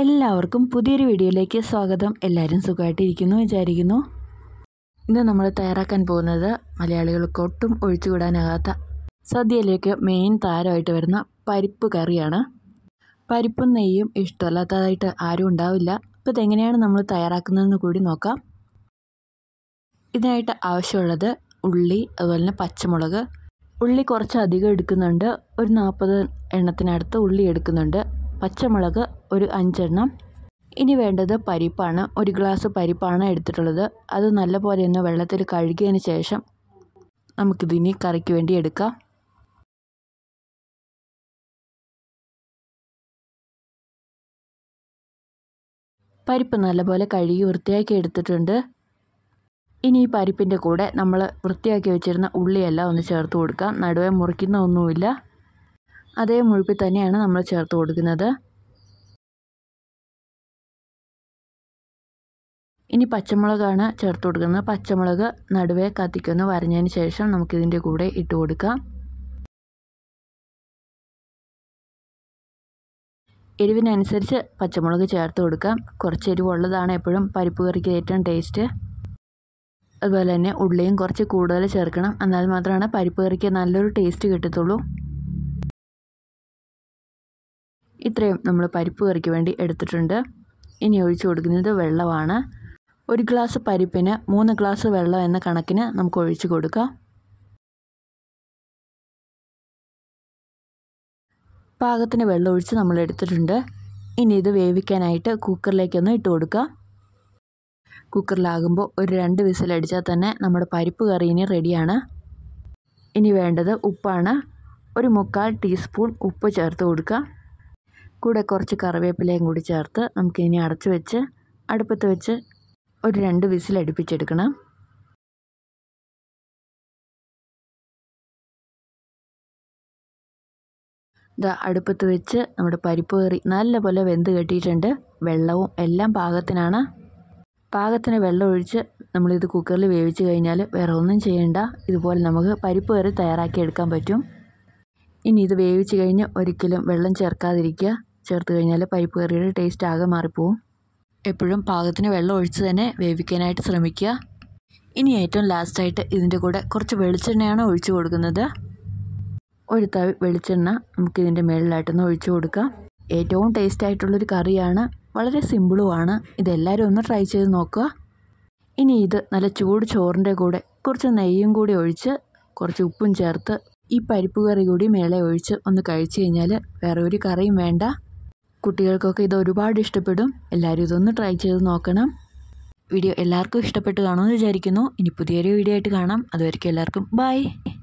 എല്ലാവർക്കും പുതിയൊരു വീഡിയോയിലേക്ക് സ്വാഗതം. എല്ലാവരും സുഖമായിട്ടിരിക്കുന്നു വിചാരിക്കുന്നു. ഇന്ന് നമ്മൾ തയ്യാറാക്കാൻ പോകുന്നത് മലയാളികൾക്ക് ഒട്ടും ഒഴിച്ചുകൂടാനാകാത്ത സദ്യയിലേക്ക് മെയിൻ താരമായിട്ട് വരുന്ന പരിപ്പ് കറിയാണ്. പരിപ്പും നെയ്യും ഇഷ്ടമല്ലാത്തതായിട്ട് ആരും ഉണ്ടാവില്ല. അപ്പോൾ ഇതെങ്ങനെയാണ് നമ്മൾ തയ്യാറാക്കുന്നതെന്ന് കൂടി നോക്കാം. ഇതിനായിട്ട് ആവശ്യമുള്ളത് ഉള്ളി, അതുപോലെ തന്നെ പച്ചമുളക്. ഉള്ളി കുറച്ച് അധികം എടുക്കുന്നുണ്ട്, ഒരു 40 എണ്ണത്തിനടുത്ത് ഉള്ളി എടുക്കുന്നുണ്ട്. പച്ചമുളക് ഒരു 5 എണ്ണം. ഇനി വേണ്ടത് പരിപ്പാണ്. 1 ഗ്ലാസ് പരിപ്പാണ് എടുത്തിട്ടുള്ളത്. അത് നല്ലപോലെ ഒന്ന് വെള്ളത്തിൽ കഴുകിയതിന് ശേഷം നമുക്കിതിനി കറിക്ക് വേണ്ടി എടുക്കാം. പരിപ്പ് നല്ലപോലെ കഴുകി വൃത്തിയാക്കി എടുത്തിട്ടുണ്ട്. ഇനി ഈ പരിപ്പിൻ്റെ കൂടെ നമ്മൾ വൃത്തിയാക്കി വെച്ചിരുന്ന ഉള്ളിയെല്ലാം ഒന്ന് ചേർത്ത് കൊടുക്കാം. നടുവേ മുറിക്കുന്ന ഒന്നുമില്ല, അതേ മുഴുപ്പിൽ തന്നെയാണ് നമ്മൾ ചേർത്ത് കൊടുക്കുന്നത്. ഇനി പച്ചമുളകാണ് ചേർത്ത് കൊടുക്കുന്നത്. പച്ചമുളക് നടുവേ കത്തിക്കൊന്ന് വരഞ്ഞതിന് ശേഷം നമുക്കിതിൻ്റെ കൂടെ ഇട്ട് കൊടുക്കാം. എരിവിനനുസരിച്ച് പച്ചമുളക് ചേർത്ത് കൊടുക്കാം. കുറച്ച് എരിവുള്ളതാണ് എപ്പോഴും പരിപ്പ് കറിക്ക് ഏറ്റവും ടേസ്റ്റ്. അതുപോലെ തന്നെ ഉള്ളിയും കുറച്ച് കൂടുതൽ ചേർക്കണം, എന്നാൽ മാത്രമാണ് പരിപ്പ് കറിക്ക് നല്ലൊരു ടേസ്റ്റ് കിട്ടത്തുള്ളൂ. ഇത്രയും നമ്മൾ പരിപ്പ് കറിക്ക് വേണ്ടി എടുത്തിട്ടുണ്ട്. ഇനി ഒഴിച്ചു കൊടുക്കുന്നത് വെള്ളമാണ്. 1 ഗ്ലാസ് പരിപ്പിന് 3 ഗ്ലാസ് വെള്ളം എന്ന കണക്കിന് നമുക്ക് ഒഴിച്ചു കൊടുക്കാം. പാകത്തിന് വെള്ളം ഒഴിച്ച് നമ്മൾ എടുത്തിട്ടുണ്ട്. ഇനി ഇത് വേവിക്കാനായിട്ട് കുക്കറിലേക്കൊന്ന് ഇട്ട് കൊടുക്കാം. കുക്കറിലാകുമ്പോൾ ഒരു 2 വിസിലടിച്ചാൽ തന്നെ നമ്മുടെ പരിപ്പ് കറി ഇനി റെഡിയാണ്. ഇനി വേണ്ടത് ഉപ്പാണ്. ഒരു 1/4 ടീസ്പൂൺ ഉപ്പ് ചേർത്ത് കൊടുക്കാം. കൂടെ കുറച്ച് കറിവേപ്പിലയും കൂടി ചേർത്ത് നമുക്കിനി അടച്ചു വെച്ച് അടുപ്പത്ത് വെച്ച് ഒരു 2 വിസിൽ അടുപ്പിച്ചെടുക്കണം. ഇതാ അടുപ്പത്ത് വെച്ച് നമ്മുടെ പരിപ്പ് കറി നല്ലപോലെ വെന്ത് കെട്ടിയിട്ടുണ്ട്. വെള്ളവും എല്ലാം പാകത്തിനാണ്. പാകത്തിന് വെള്ളം ഒഴിച്ച് നമ്മളിത് കുക്കറിൽ വേവിച്ച് കഴിഞ്ഞാൽ വേറെ ഒന്നും ചെയ്യേണ്ട. ഇതുപോലെ നമുക്ക് പരിപ്പ് കറി തയ്യാറാക്കി എടുക്കാൻ പറ്റും. ഇനി ഇത് വേവിച്ച് കഴിഞ്ഞ് ഒരിക്കലും വെള്ളം ചേർക്കാതിരിക്കുക. ചേർത്ത് കഴിഞ്ഞാൽ പരിപ്പ് കറിയുടെ ടേസ്റ്റ് ആകെ മാറിപ്പോവും. എപ്പോഴും പാകത്തിന് വെള്ളം ഒഴിച്ച് തന്നെ വേവിക്കാനായിട്ട് ശ്രമിക്കുക. ഇനി ഏറ്റവും ലാസ്റ്റായിട്ട് ഇതിൻ്റെ കൂടെ കുറച്ച് വെളിച്ചെണ്ണയാണ് ഒഴിച്ചു കൊടുക്കുന്നത്. ഒരു തവി വെളിച്ചെണ്ണ നമുക്കിതിൻ്റെ മുകളിലായിട്ടൊന്ന് ഒഴിച്ചു കൊടുക്കാം. ഏറ്റവും ടേസ്റ്റ് ആയിട്ടുള്ളൊരു കറിയാണ്, വളരെ സിമ്പിളുമാണ്. ഇതെല്ലാവരും ഒന്ന് ട്രൈ ചെയ്ത് നോക്കുക. ഇനി ഇത് നല്ല ചൂട് ചോറിൻ്റെ കൂടെ കുറച്ച് നെയ്യും കൂടി ഒഴിച്ച് കുറച്ച് ഉപ്പും ചേർത്ത് ഈ പരിപ്പ് കറി കൂടി മേലെ ഒഴിച്ച് ഒന്ന് കഴിച്ചു കഴിഞ്ഞാൽ വേറെ ഒരു കറിയും വേണ്ട. കുട്ടികൾക്കൊക്കെ ഇത് ഒരുപാട് ഇഷ്ടപ്പെടും. എല്ലാവരും ഇതൊന്ന് ട്രൈ ചെയ്ത് നോക്കണം. വീഡിയോ എല്ലാവർക്കും ഇഷ്ടപ്പെട്ട് കാണുമെന്ന് വിചാരിക്കുന്നു. ഇനി പുതിയൊരു വീഡിയോ ആയിട്ട് കാണാം. അതുവരെയ്ക്കും എല്ലാവർക്കും ബൈ.